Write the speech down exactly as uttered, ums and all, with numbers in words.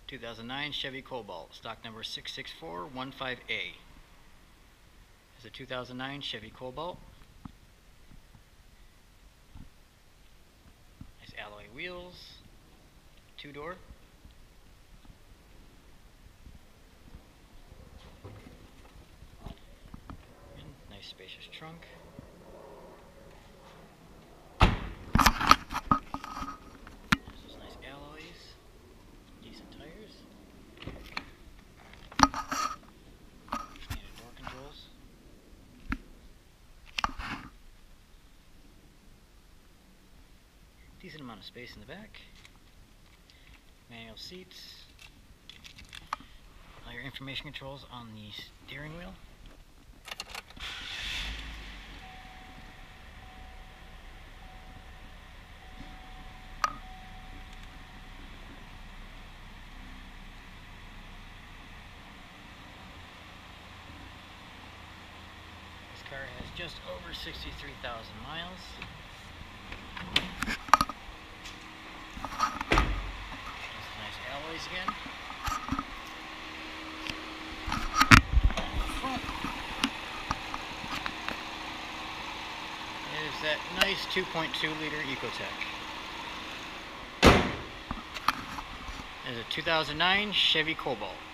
two thousand nine Chevy Cobalt, stock number six six four one five A. It's a two thousand nine Chevy Cobalt. Nice alloy wheels, two-door. Nice spacious trunk. Decent amount of space in the back. Manual seats. All your information controls on the steering wheel. This car has just over sixty-three thousand miles. Again. Front is that nice two point two liter Ecotec. It is a two thousand nine Chevy Cobalt.